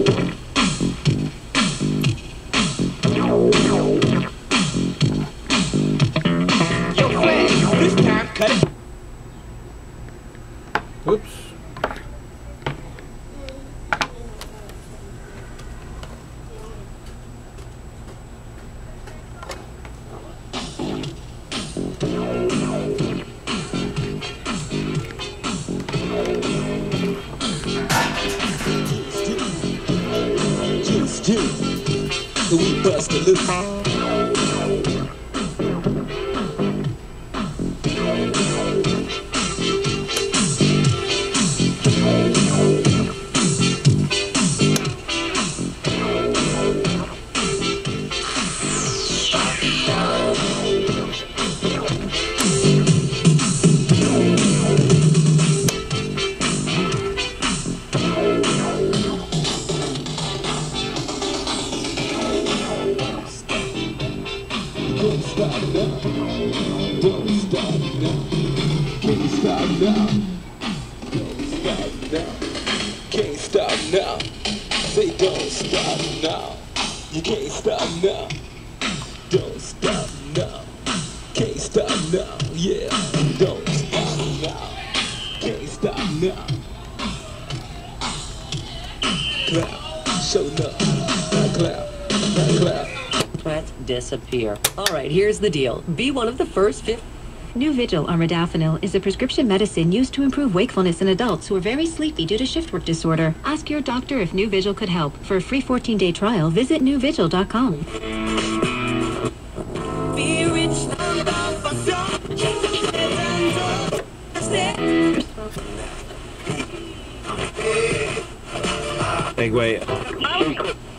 This time, cut it. Oops. Just do. We bust a loop. Don't stop now. Don't stop now. Can't stop now. Don't stop now. Can't stop now. Say don't stop now. You can't stop now. Don't stop now. Can't stop now. Yeah. Don't stop now. Can't stop now. Clap. Show up. Clap. Clap. Disappear. Alright, here's the deal. Be one of the first 50. New Vigil or modafinil is a prescription medicine used to improve wakefulness in adults who are very sleepy due to shift work disorder. Ask your doctor if New Vigil could help. For a free 14-day trial, visit newvigil.com. Segway.